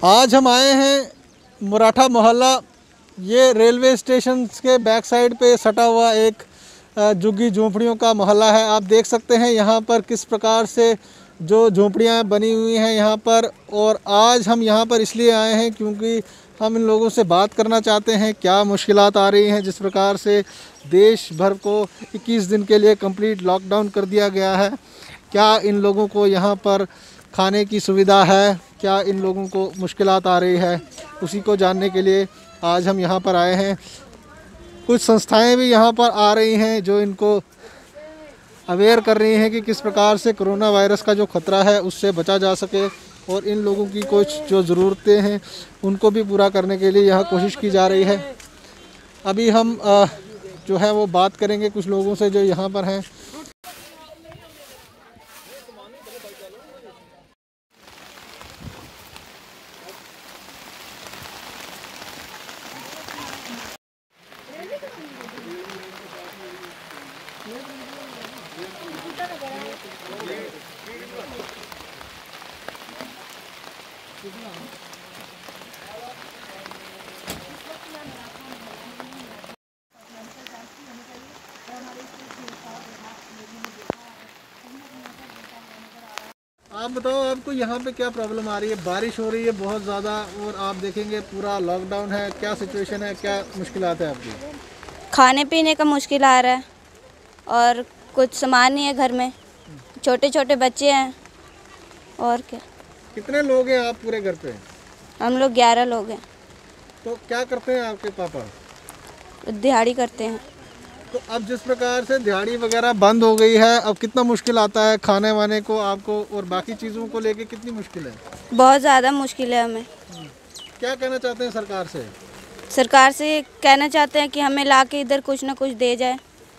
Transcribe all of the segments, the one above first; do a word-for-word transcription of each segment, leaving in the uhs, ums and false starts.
आज हम आए हैं मराठा मोहल्ला, ये रेलवे स्टेशन के बैक साइड पे सटा हुआ एक झुग्गी झोंपड़ियों का मोहल्ला है। आप देख सकते हैं यहाँ पर किस प्रकार से जो झोंपड़ियाँ बनी हुई हैं यहाँ पर। और आज हम यहाँ पर इसलिए आए हैं क्योंकि हम इन लोगों से बात करना चाहते हैं क्या मुश्किलात आ रही हैं। जिस प्रकार से देश भर को इक्कीस दिन के लिए कंप्लीट लॉकडाउन कर दिया गया है, क्या इन लोगों को यहाँ पर खाने की सुविधा है, क्या इन लोगों को मुश्किलात आ रही है, उसी को जानने के लिए आज हम यहाँ पर आए हैं। कुछ संस्थाएं भी यहाँ पर आ रही हैं जो इनको अवेयर कर रही हैं कि किस प्रकार से कोरोना वायरस का जो ख़तरा है उससे बचा जा सके, और इन लोगों की कुछ जो ज़रूरतें हैं उनको भी पूरा करने के लिए यहाँ कोशिश की जा रही है। अभी हम जो है वो बात करेंगे कुछ लोगों से जो यहाँ पर हैं। आप बताओ, आपको यहाँ पे क्या प्रॉब्लम आ रही है? बारिश हो रही है बहुत ज़्यादा और आप देखेंगे पूरा लॉकडाउन है, क्या सिचुएशन है, क्या मुश्किलात है आपकी? खाने पीने का मुश्किल आ रहा है और कुछ सामान नहीं है घर में, छोटे छोटे बच्चे हैं और क्या। कितने लोग हैं आप पूरे घर पे? हम लोग ग्यारह लोग हैं। तो क्या करते हैं आपके पापा? दिहाड़ी करते हैं। तो अब जिस प्रकार से दिहाड़ी वगैरह बंद हो गई है, अब कितना मुश्किल आता है खाने वाने को आपको, और बाकी चीज़ों को लेके कितनी मुश्किल है? बहुत ज़्यादा मुश्किल है हमें। क्या कहना चाहते हैं सरकार से? सरकार से कहना चाहते हैं कि हमें लाके इधर कुछ ना कुछ दे जाए।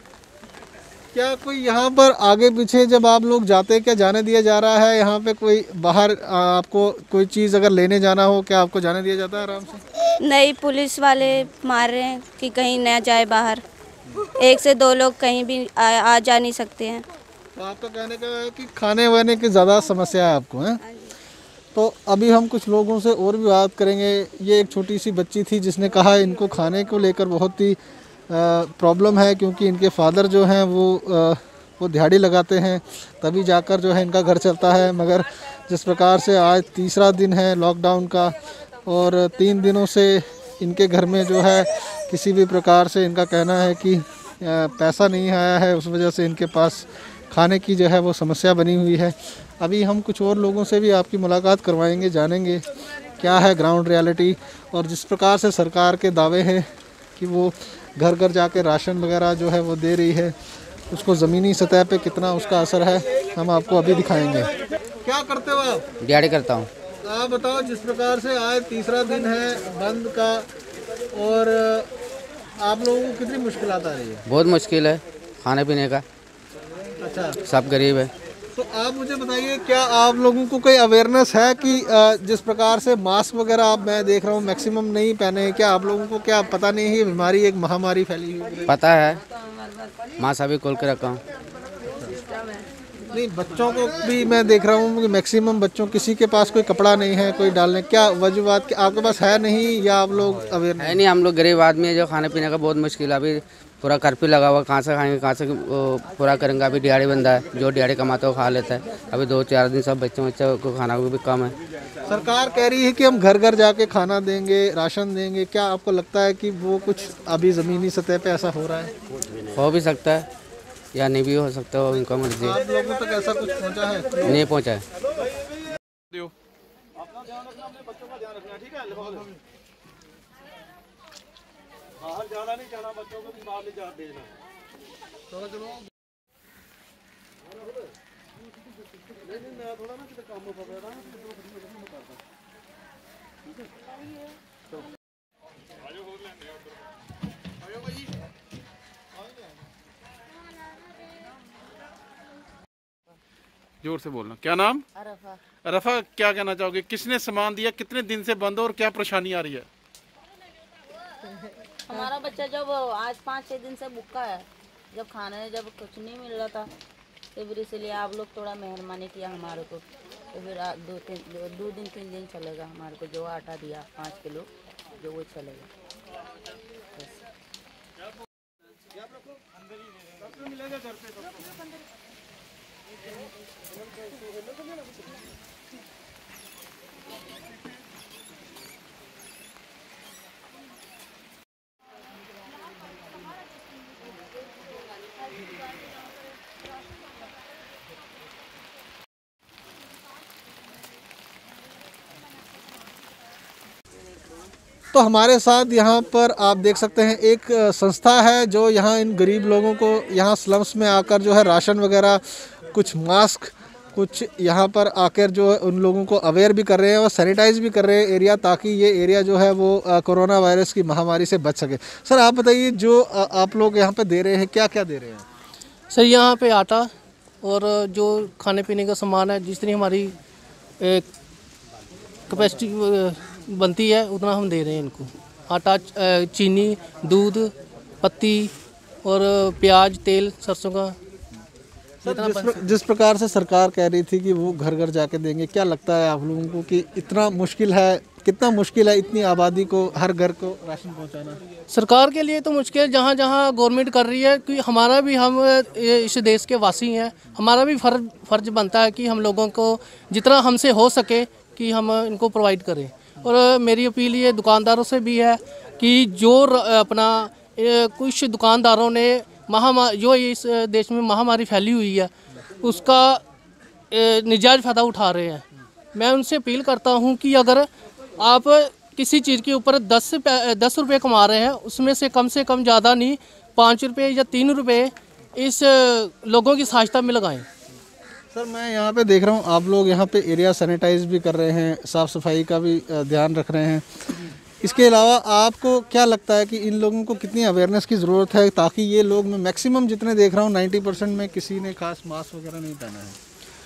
क्या कोई यहाँ पर आगे पीछे जब आप लोग जाते हैं क्या जाने दिया जा रहा है? यहाँ पे कोई बाहर आपको कोई चीज़ अगर लेने जाना हो, क्या आपको जाने दिया जाता है आराम से? नहीं, पुलिस वाले मार रहे हैं कि कहीं न जाए बाहर। एक से दो लोग कहीं भी आ, आ जा नहीं सकते हैं। तो आपका कहने का है कि खाने वाने की ज़्यादा समस्या है आपको, है? तो अभी हम कुछ लोगों से और भी बात करेंगे। ये एक छोटी सी बच्ची थी जिसने कहा इनको खाने को लेकर बहुत ही प्रॉब्लम है, क्योंकि इनके फादर जो हैं वो आ, वो दिहाड़ी लगाते हैं, तभी जाकर जो है इनका घर चलता है। मगर जिस प्रकार से आज तीसरा दिन है लॉकडाउन का और तीन दिनों से इनके घर में जो है किसी भी प्रकार से इनका कहना है कि पैसा नहीं आया है, उस वजह से इनके पास खाने की जो है वो समस्या बनी हुई है। अभी हम कुछ और लोगों से भी आपकी मुलाकात करवाएंगे, जानेंगे क्या है ग्राउंड रियलिटी। और जिस प्रकार से सरकार के दावे हैं कि वो घर घर जाके राशन वगैरह जो है वो दे रही है, उसको ज़मीनी सतह पे कितना उसका असर है हम आपको अभी दिखाएंगे। क्या करते हो आप? दिहाड़ी करता हूँ। आप बताओ, जिस प्रकार से आज तीसरा दिन है बंद का और आप लोगों को कितनी मुश्किल आ रही है? बहुत मुश्किल है खाने पीने का। अच्छा, सब गरीब है। तो आप मुझे बताइए, क्या आप लोगों को कोई अवेयरनेस है कि जिस प्रकार से मास्क वगैरह आप मैं देख रहा हूँ मैक्सिमम नहीं पहने हैं, क्या आप लोगों को क्या पता नहीं है बीमारी एक महामारी फैली हुई है? पता है, मास्क अभी खोल के रखा हूँ। नहीं, बच्चों को भी मैं देख रहा हूँ कि मैक्सिमम बच्चों किसी के पास कोई कपड़ा नहीं है कोई डालने, क्या वजूहत आपके पास है नहीं या आप लोग अवेयर है? नहीं, हम लोग गरीब आदमी है जो खाने पीने का बहुत मुश्किल है। अभी पूरा कर्फ्यू लगा हुआ, कहाँ से खाएंगे, कहाँ से पूरा करेंगे। अभी दिहाड़ी बंदा है, जो दिहाड़ी कमाता है वो खा लेता है। अभी दो चार दिन सब बच्चों बच्चों को खाना भी कम है। सरकार कह रही है कि हम घर घर जाके खाना देंगे, राशन देंगे, क्या आपको लगता है कि वो कुछ अभी ज़मीनी सतह पे ऐसा हो रहा है? हो भी सकता है या नहीं भी हो सकता, हो इनका मर्जी। आप लोगों तक ऐसा कुछ पहुंचा है? नहीं पहुंचा है। बाहर जाना नहीं जाना, बच्चों को भी बाहर ले जा भेजना। चलो चलो, नहीं नहीं मैं थोड़ा ना किसी काम में फंस रहा हूँ, तो नहीं करता। ठीक है, तो आजो हो लेंगे, आजो भाई, जोर से बोलना। क्या नाम? अरफा। अरफा, क्या कहना चाहोगे? किसने सामान दिया, कितने दिन से बंद और क्या परेशानी आ रही है? हमारा बच्चा जब आज पाँच छः दिन से भूखा है, जब खाने जब कुछ नहीं मिल रहा था, फिर इसलिए आप लोग थोड़ा मेहरबानी किया हमारे को, तो फिर आ- दो तीन दो, दो दिन तीन दिन चलेगा हमारे को, जो आटा दिया पाँच किलो जो वो चलेगा बस। तो हमारे साथ यहाँ पर आप देख सकते हैं एक अ, संस्था है जो यहाँ इन गरीब लोगों को यहाँ स्लम्स में आकर जो है राशन वगैरह, कुछ मास्क, कुछ यहाँ पर आकर जो है उन लोगों को अवेयर भी कर रहे हैं और सैनिटाइज भी कर रहे हैं एरिया, ताकि ये एरिया जो है वो अ, कोरोना वायरस की महामारी से बच सके। सर आप बताइए, जो अ, आप लोग यहाँ पे दे रहे हैं, क्या क्या दे रहे हैं? सर यहाँ पे आटा और जो खाने पीने का सामान है, जितनी हमारी कैपेसिटी बनती है उतना हम दे रहे हैं इनको। आटा, अ, चीनी, दूध, पत्ती और प्याज, तेल, सरसों का। सर जिस, प्र, जिस प्रकार से सरकार कह रही थी कि वो घर घर जाके देंगे, क्या लगता है आप लोगों को कि इतना मुश्किल है, कितना मुश्किल है इतनी आबादी को हर घर को राशन पहुंचाना? सरकार के लिए तो मुश्किल, जहाँ जहाँ गवर्नमेंट कर रही है, कि हमारा भी, हम इस देश के वासी हैं, हमारा भी फर्ज फर्ज बनता है कि हम लोगों को जितना हमसे हो सके कि हम इनको प्रोवाइड करें। और मेरी अपील ये दुकानदारों से भी है कि जो अपना कुछ दुकानदारों ने महामारी, जो इस देश में महामारी फैली हुई है, उसका निजायज फ़ायदा उठा रहे हैं। मैं उनसे अपील करता हूं कि अगर आप किसी चीज़ के ऊपर दस दस रुपये कमा रहे हैं, उसमें से कम से कम ज़्यादा नहीं, पाँच रुपये या तीन रुपये इस लोगों की सहायता में लगाएं। सर मैं यहाँ पे देख रहा हूँ आप लोग यहाँ पे एरिया सैनिटाइज भी कर रहे हैं, साफ़ सफाई का भी ध्यान रख रहे हैं। इसके अलावा आपको क्या लगता है कि इन लोगों को कितनी अवेयरनेस की ज़रूरत है, ताकि ये लोग, मैं मैक्सिमम जितने देख रहा हूँ नाइन्टी परसेंट में किसी ने खास मास्क वगैरह नहीं पहना है?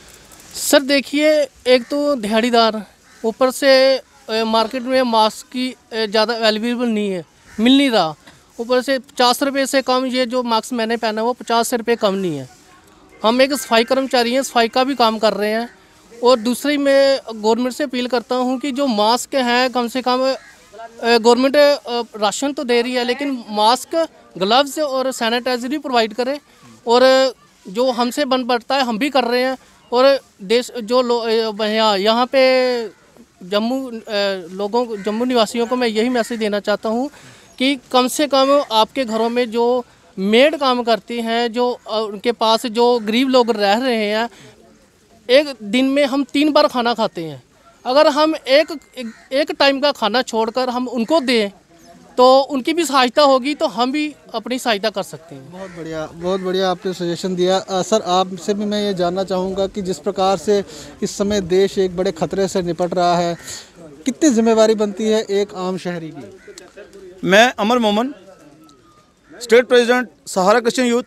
सर देखिए, एक तो दिहाड़ीदार, ऊपर से मार्केट में मास्क की ज़्यादा अवेलेबल नहीं है, मिल नहीं रहा, ऊपर से पचास रुपये से कम ये जो मास्क मैंने पहना वो पचास रुपये कम नहीं है। हम एक सफाई कर्मचारी हैं, सफाई का भी काम कर रहे हैं। और दूसरी मैं गवर्नमेंट से अपील करता हूं कि जो मास्क हैं, कम से कम गवर्नमेंट राशन तो दे रही है, लेकिन मास्क, ग्लव्स और सैनिटाइजर भी प्रोवाइड करे। और जो हमसे बन पड़ता है हम भी कर रहे हैं। और देश जो लो यहाँ यहाँ पे जम्मू लोगों को, जम्मू निवासियों को मैं यही मैसेज देना चाहता हूँ कि कम से कम आपके घरों में जो मेड काम करती हैं, जो उनके पास जो गरीब लोग रह रहे हैं, एक दिन में हम तीन बार खाना खाते हैं, अगर हम एक एक, एक टाइम का खाना छोड़कर हम उनको दें तो उनकी भी सहायता होगी, तो हम भी अपनी सहायता कर सकते हैं। बहुत बढ़िया, बहुत बढ़िया आपने सजेशन दिया। आ, सर आपसे भी मैं ये जानना चाहूँगा कि जिस प्रकार से इस समय देश एक बड़े खतरे से निपट रहा है, कितनी जिम्मेवारी बनती है एक आम शहरी की? मैं Amar Moman, state president Sahara Christian youth.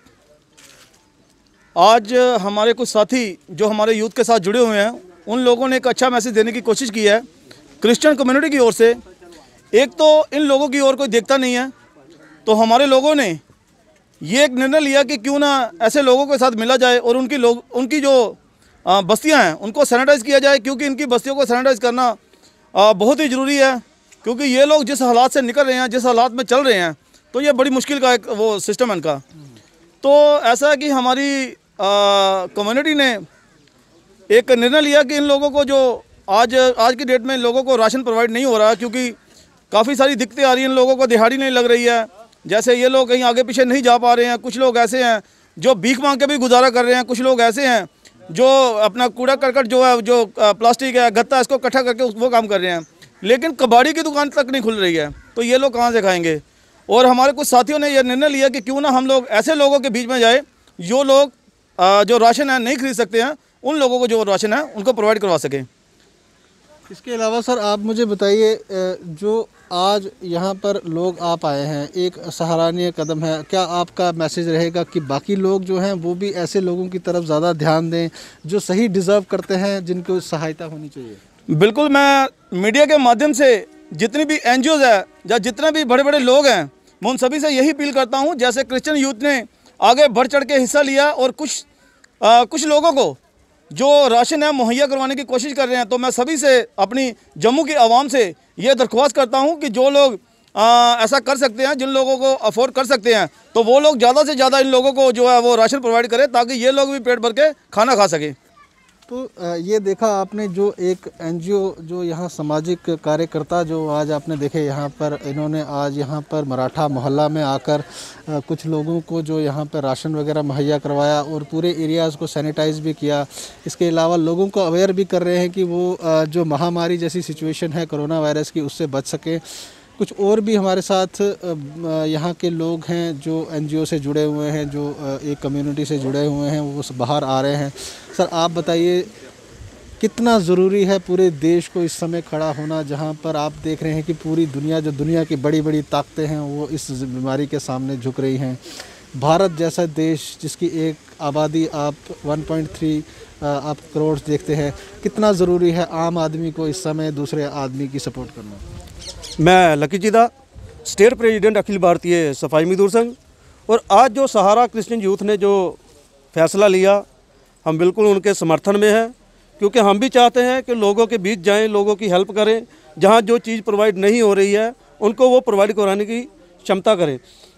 आज हमारे कुछ साथी जो हमारे यूथ के साथ जुड़े हुए हैं, उन लोगों ने एक अच्छा मैसेज देने की कोशिश की है क्रिश्चियन कम्युनिटी की ओर से। एक तो इन लोगों की ओर कोई देखता नहीं है, तो हमारे लोगों ने ये एक निर्णय लिया कि क्यों ना ऐसे लोगों के साथ मिला जाए और उनकी लोग उनकी जो बस्तियां हैं उनको सैनिटाइज किया जाए, क्योंकि इनकी बस्तियों को सैनिटाइज करना बहुत ही ज़रूरी है। क्योंकि ये लोग जिस हालात से निकल रहे हैं, जिस हालात में चल रहे हैं, तो ये बड़ी मुश्किल का एक वो सिस्टम है इनका। तो ऐसा है कि हमारी कम्युनिटी ने एक निर्णय लिया कि इन लोगों को जो आज आज की डेट में इन लोगों को राशन प्रोवाइड नहीं हो रहा, क्योंकि काफ़ी सारी दिक्कतें आ रही हैं, इन लोगों को दिहाड़ी नहीं लग रही है। जैसे ये लोग कहीं आगे पीछे नहीं जा पा रहे हैं, कुछ लोग ऐसे हैं जो भीख मांग के भी गुजारा कर रहे हैं, कुछ लोग ऐसे हैं जो अपना कूड़ा करकट जो है, जो प्लास्टिक है, गत्ता, इसको इकट्ठा करके वो काम कर रहे हैं। लेकिन कबाड़ी की दुकान तक नहीं खुल रही है, तो ये लोग कहाँ से खाएंगे। और हमारे कुछ साथियों ने यह निर्णय लिया कि क्यों ना हम लोग ऐसे लोगों के बीच में जाए जो लोग जो राशन है नहीं खरीद सकते हैं, उन लोगों को जो राशन है उनको प्रोवाइड करवा सकें। इसके अलावा सर आप मुझे बताइए, जो आज यहाँ पर लोग आप आए हैं, एक सराहनीय कदम है। क्या आपका मैसेज रहेगा कि बाकी लोग जो हैं वो भी ऐसे लोगों की तरफ ज़्यादा ध्यान दें जो सही डिज़र्व करते हैं, जिनको सहायता होनी चाहिए? बिल्कुल, मैं मीडिया के माध्यम से जितनी भी एन जी ओज़ है या जितने भी बड़े बड़े लोग हैं, मैं उन सभी से यही अपील करता हूँ, जैसे क्रिश्चियन यूथ ने आगे बढ़ चढ़ के हिस्सा लिया और कुछ आ, कुछ लोगों को जो राशन है मुहैया करवाने की कोशिश कर रहे हैं। तो मैं सभी से, अपनी जम्मू की आवाम से ये दरख्वास्त करता हूँ कि जो लोग आ, ऐसा कर सकते हैं, जिन लोगों को अफोर्ड कर सकते हैं, तो वो लोग ज़्यादा से ज़्यादा इन लोगों को जो है वो राशन प्रोवाइड करें, ताकि ये लोग भी पेट भर के खाना खा सकें। तो ये देखा आपने जो एक एनजीओ, जो यहाँ सामाजिक कार्यकर्ता जो आज आपने देखे यहाँ पर, इन्होंने आज यहाँ पर मराठा मोहल्ला में आकर कुछ लोगों को जो यहाँ पर राशन वगैरह मुहैया करवाया और पूरे एरियाज़ को सैनिटाइज़ भी किया। इसके अलावा लोगों को अवेयर भी कर रहे हैं कि वो जो महामारी जैसी सिचुएशन है कोरोना वायरस की, उससे बच सकें। कुछ और भी हमारे साथ यहाँ के लोग हैं जो एनजीओ से जुड़े हुए हैं, जो एक कम्युनिटी से जुड़े हुए हैं, वो बाहर आ रहे हैं। सर आप बताइए, कितना ज़रूरी है पूरे देश को इस समय खड़ा होना, जहाँ पर आप देख रहे हैं कि पूरी दुनिया, जो दुनिया की बड़ी बड़ी ताकतें हैं, वो इस बीमारी के सामने झुक रही हैं। भारत जैसा देश जिसकी एक आबादी आप एक पॉइंट तीन आप करोड़ देखते हैं, कितना ज़रूरी है आम आदमी को इस समय दूसरे आदमी की सपोर्ट करना। मैं लकी जीदा, स्टेट प्रेसिडेंट अखिल भारतीय सफाई मजदूर संघ। और आज जो सहारा क्रिश्चियन यूथ ने जो फैसला लिया, हम बिल्कुल उनके समर्थन में हैं, क्योंकि हम भी चाहते हैं कि लोगों के बीच जाएं, लोगों की हेल्प करें, जहां जो चीज़ प्रोवाइड नहीं हो रही है उनको वो प्रोवाइड कराने की क्षमता करें।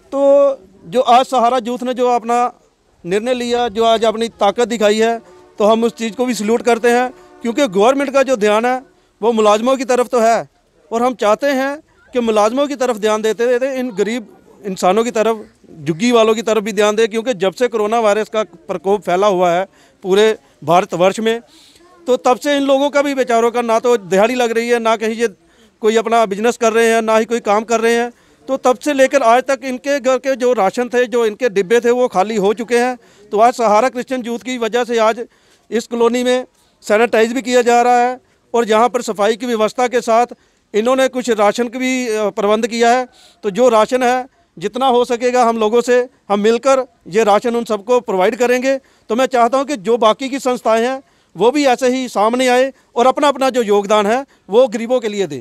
तो जो आज सहारा यूथ ने जो अपना निर्णय लिया, जो आज अपनी ताकत दिखाई है, तो हम उस चीज़ को भी सल्यूट करते हैं, क्योंकि गवर्नमेंट का जो ध्यान है वो मुलाजमों की तरफ तो है, और हम चाहते हैं कि मुलाजमों की तरफ ध्यान देते देते इन गरीब इंसानों की तरफ, झुग्गी वालों की तरफ भी ध्यान दें। क्योंकि जब से कोरोना वायरस का प्रकोप फैला हुआ है पूरे भारतवर्ष में, तो तब से इन लोगों का भी बेचारों का ना तो दिहाड़ी लग रही है, ना कहीं ये कोई अपना बिजनेस कर रहे हैं, ना ही कोई काम कर रहे हैं। तो तब से लेकर आज तक इनके घर के जो राशन थे, जो इनके डिब्बे थे, वो खाली हो चुके हैं। तो आज सहारा क्रिश्चियन यूथ की वजह से आज इस कॉलोनी में सैनिटाइज भी किया जा रहा है, और यहाँ पर सफाई की व्यवस्था के साथ इन्होंने कुछ राशन का भी प्रबंध किया है। तो जो राशन है, जितना हो सकेगा हम लोगों से हम मिलकर ये राशन उन सबको प्रोवाइड करेंगे। तो मैं चाहता हूं कि जो बाकी की संस्थाएं हैं वो भी ऐसे ही सामने आए और अपना अपना जो योगदान है वो गरीबों के लिए दें।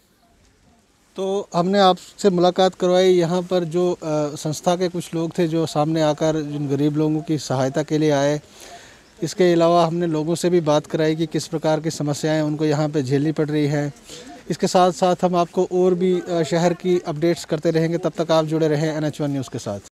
तो हमने आपसे मुलाकात करवाई, यहाँ पर जो आ, संस्था के कुछ लोग थे जो सामने आकर जिन गरीब लोगों की सहायता के लिए आए। इसके अलावा हमने लोगों से भी बात कराई कि किस प्रकार की समस्याएं उनको यहाँ पे झेलनी पड़ रही है। इसके साथ साथ हम आपको और भी शहर की अपडेट्स करते रहेंगे। तब तक आप जुड़े रहें एन एच वन न्यूज़ के साथ।